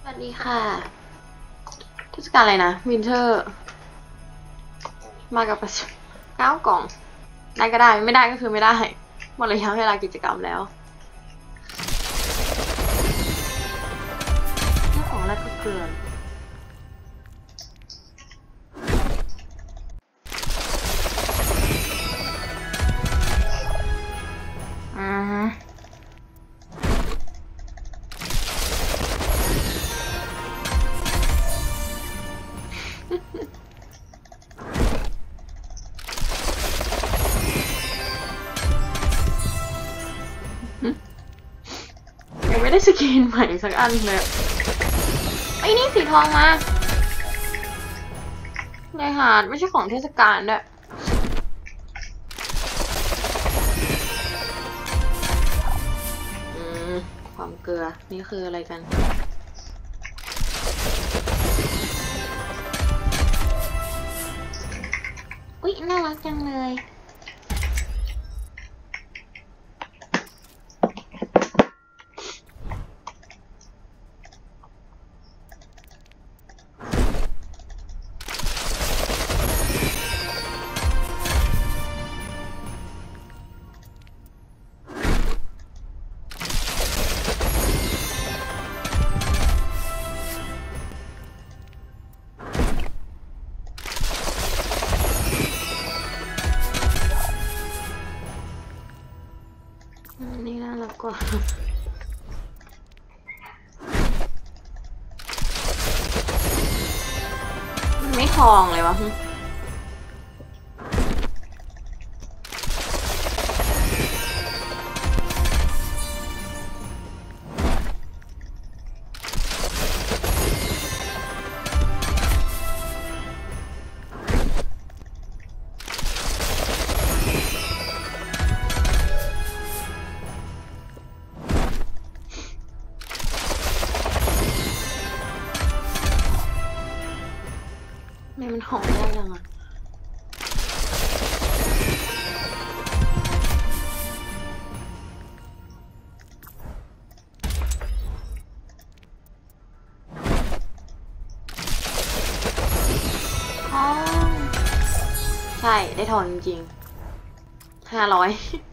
สวัสดีค่ะเทศกาลอะไรนะวินเทอร์มากับประชุม9 กล่องได้ก็ได้ไม่ได้ก็คือไม่ได้หมดระยะเวลากิจกรรมแล้วของแรกก็เกินยังไม่ได้สกินใหม่สักอันเลยไอ้นี่สีทองมาในหาดไม่ใช่ของเทศกาลด้วยความเกลือนี่คืออะไรกันอุ๊ยน่ารักจังเลยนี่น่ารักกว่ามันไม่ทองเลยวะไม่มันหอมได้ยังอ่ะอ๋อใช่ได้ทองจริงๆ500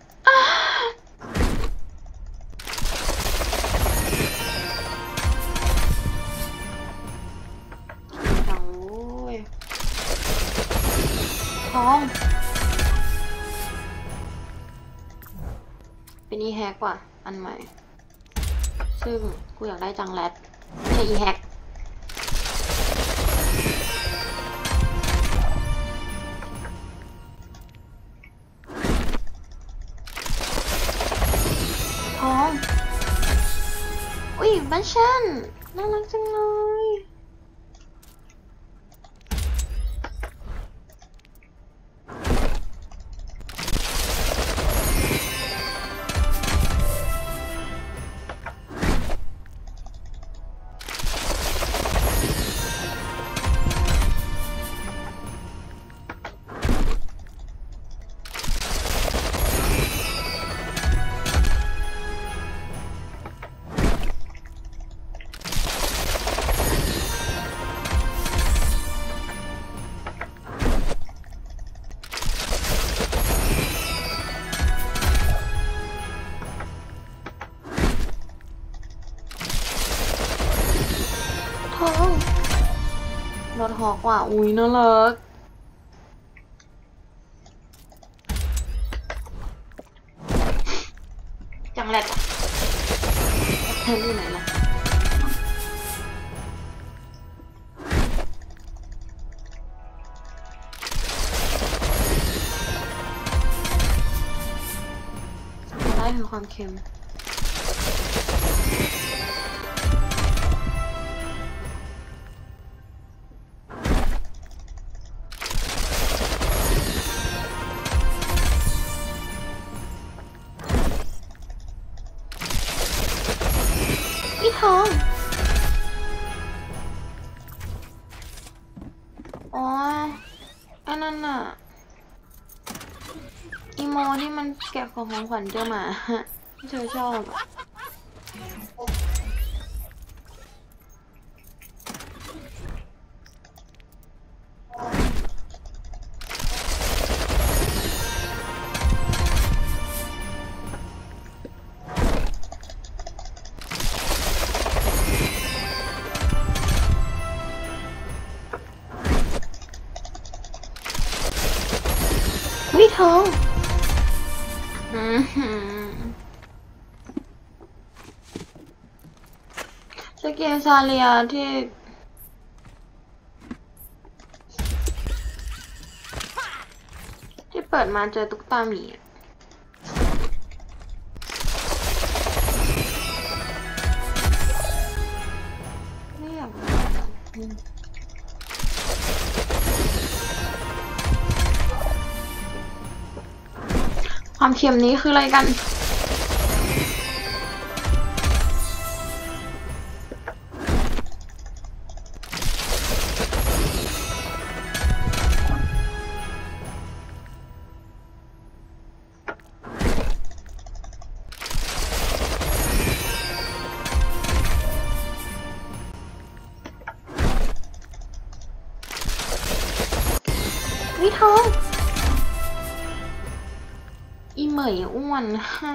เป็นอีแฮกว่ะอันใหม่ซึ่งกูอยากได้จังแรดไม่ใช่อีแฮกทองอุ้ยบันชันน่ารักจังเลยรถฮอกว่ะอุ้ยน่ารักจังแรดแทนที่ไหนล่ะได้คือความเค็มทองอ๋ออันนั้นน่ะอีโมที่มันเก็บของขวัญเจ้าหมาที่เธอชอบทองสเกลซาเลียที่เปิดมาเจอตุ๊กตาหมีไม่อยากความเค็มนี้คืออะไรกันวิทองอีเหมยอ้วนค่ะ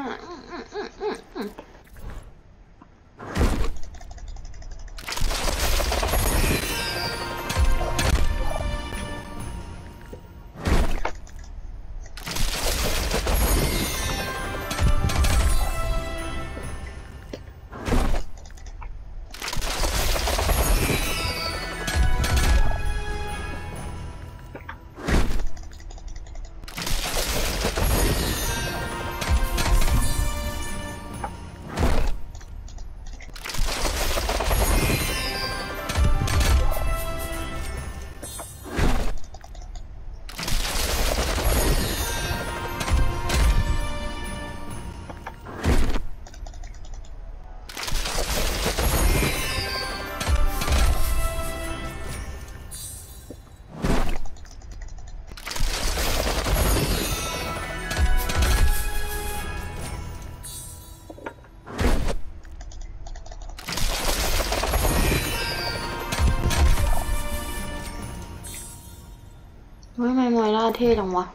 ไม่มอยล่าเท่จังวะ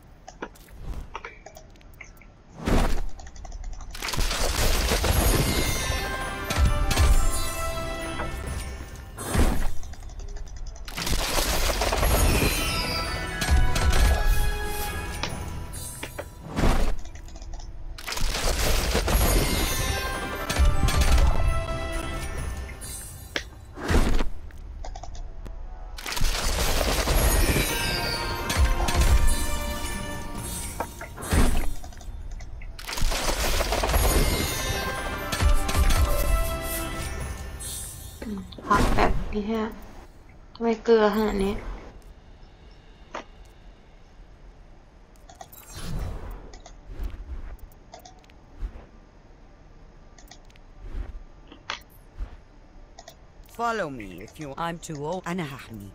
พักแบบนี้ฮะทำไมเกลือขนาดนี้ Follow me if you. I'm too old. أنا هحميك.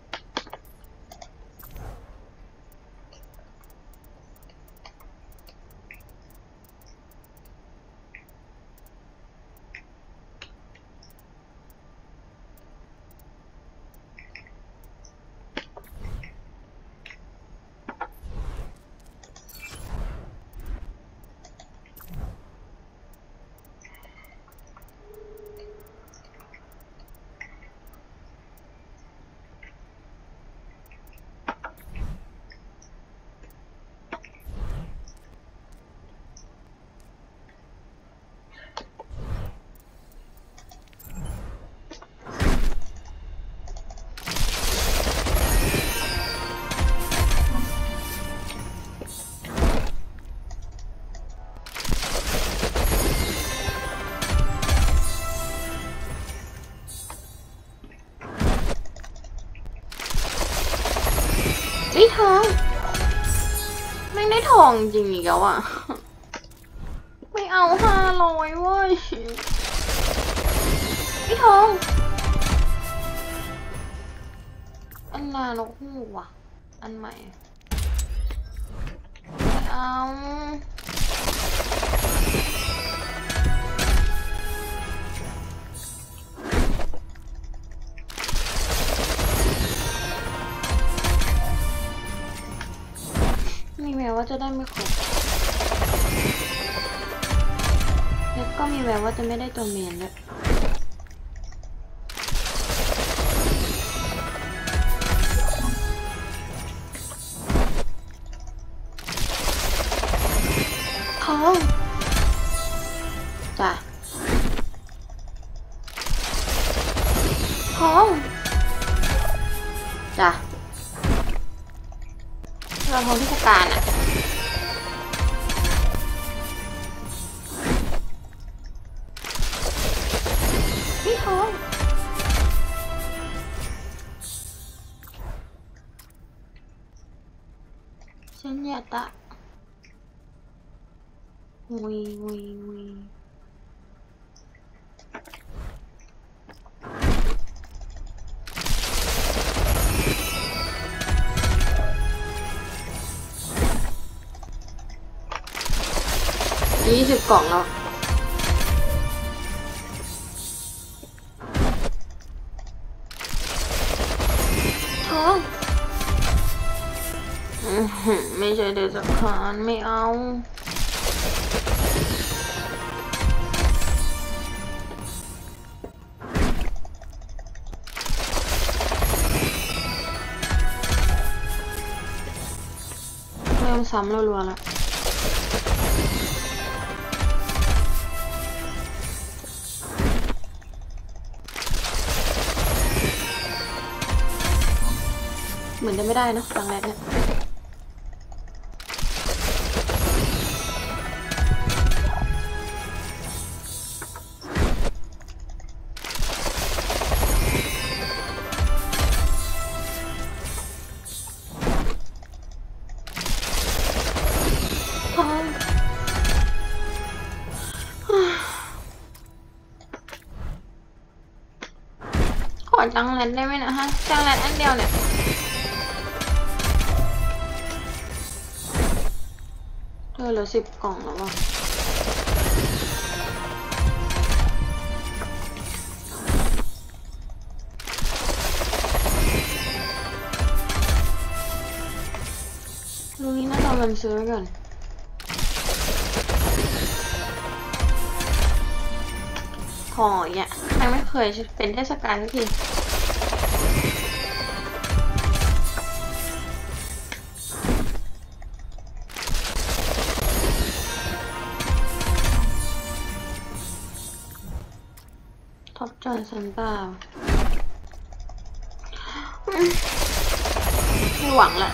ได้ทองไม่ได้ทองจริงอีกแล้วอ่ะไม่เอา500เว้ยได้ทองอันนานกฮูกว่ะอันใหม่ไม่เอามีแววว่าจะได้ไม่ครบแล้วก็มีแววว่าจะไม่ได้ตัวเมียนด้วยจ้ะเราทงเทศกาลอ่ะพี่ทองฉันอยากตะวี20 กล่องแล้วท้องไม่ใช่เดชคานไม่เอาเริ่มซ้ำรัวๆแล้วเหมือนจะไม่ได้นะครั้งแรกเนี่ยขอจังแรดได้ไหมนะฮะจังแรดอันเดียวเนี่ยเหลือ10 กล่องแล้ววะลุงนี้น่าจะเอาเงินซื้อไว้ก่อนขออย่างยังไม่เคยเป็นเทศกาลสักทีท็อปจอยซันต้าไม่หวังละ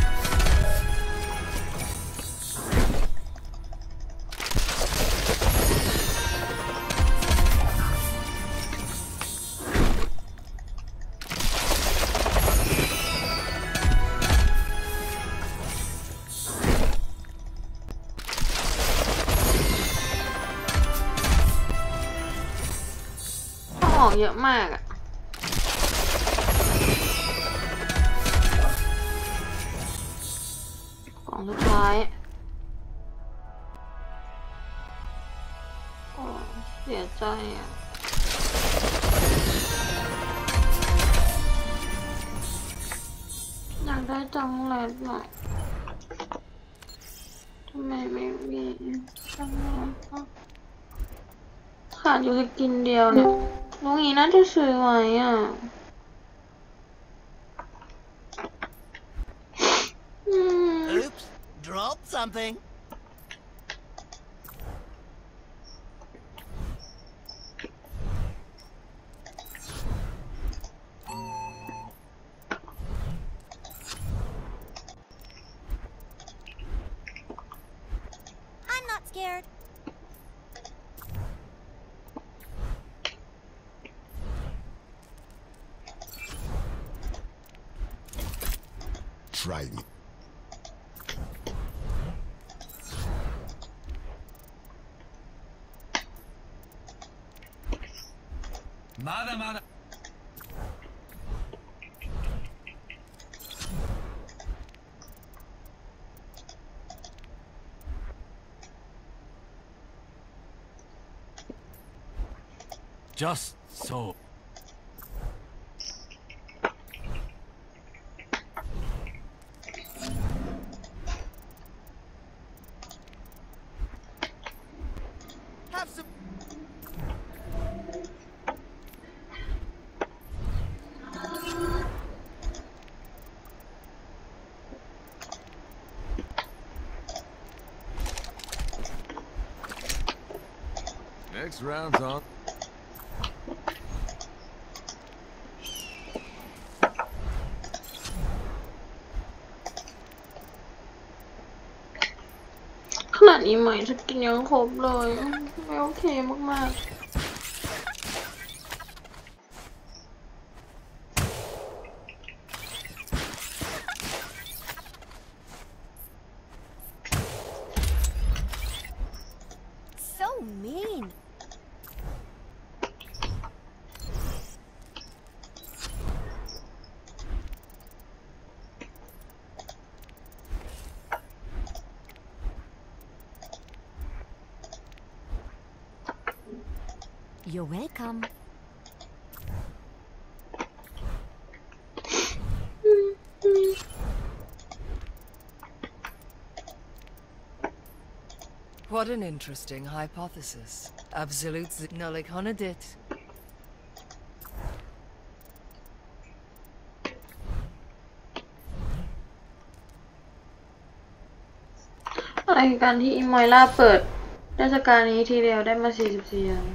ออกเยอะมากอะกล่องสุดท้ายเสียใจอะอยากได้จังเลยหน่อยทำไมไม่มีจังเลยขาดอยู่สกินเดียวเนี่ยลุงอีน่าจะซื้อไว้อ่ะ Oops, dropped something. I'm not scared. Try me. Mada. Just so. Have some. Next round's on. ดนี้ใหม่ฉันกินยังครบเลยไม่โอเคมากๆ So mean. You're welcome. What an interesting hypothesis. Absolute Nullik Honedit. อะไรคือการที่อิมอยล่าเปิดเทศกาลนี้ทีเดียวได้มา44อย่าง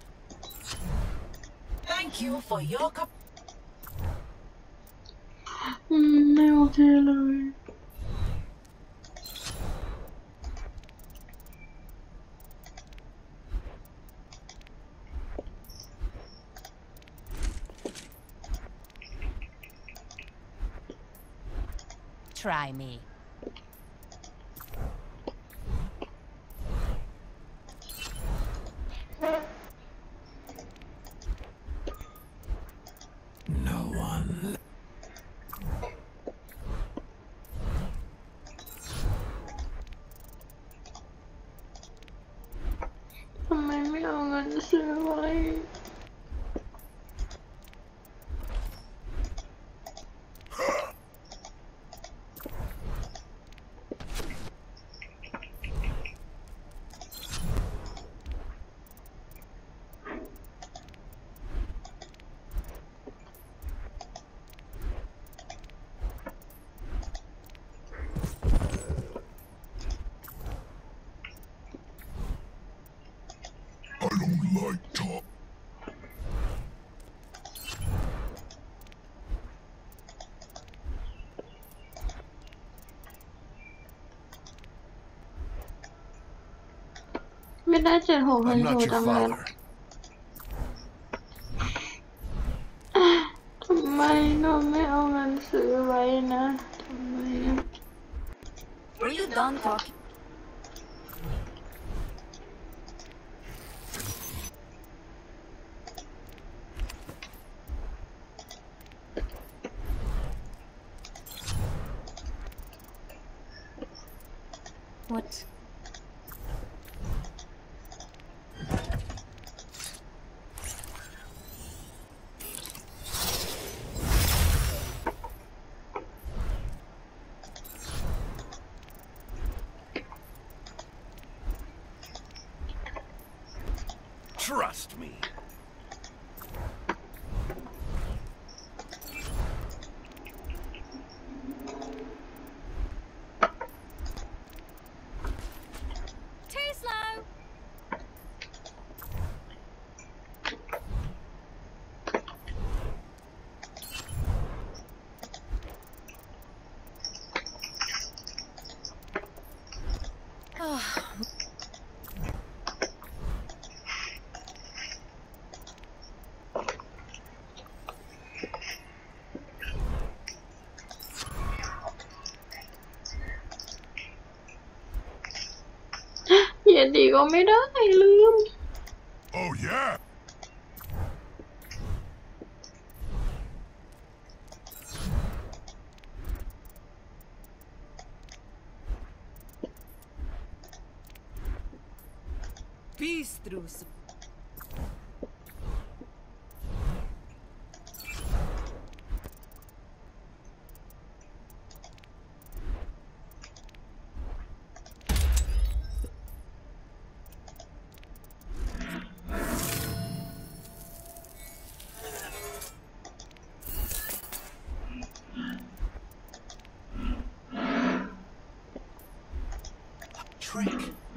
Thank you for your cup. ไม่โอเคเลย Try me. No one. ทำไมไม่เอาเงินซื้อไว้ I don't like talk. ไม่ได้76พัน I'm โช not ว์ your จังเลย father. ทำไมเราไม่เอาเงินซื้อไว้นะทำไม Are you done talking? What? Trust me. Too slow. Ah. เย็นดีก็ไม่ได้ลืม Oh yeah. Peace through. Trick.